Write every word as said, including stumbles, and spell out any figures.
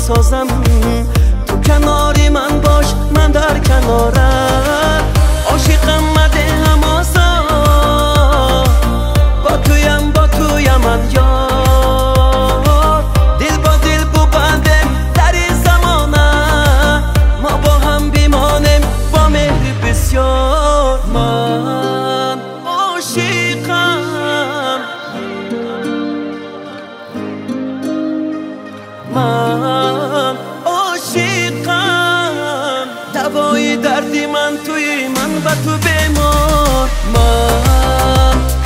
بسازم. تو کناری من باش، من در کنارم. عاشقم مده هماسا، با تویم با تویم من یار. دل با دل بو بندم در این زمانه، ما با هم بیمانم با مهر بسیار. من عاشقم، من عاشقم. دوای دردی من توی من و تو بیمار. من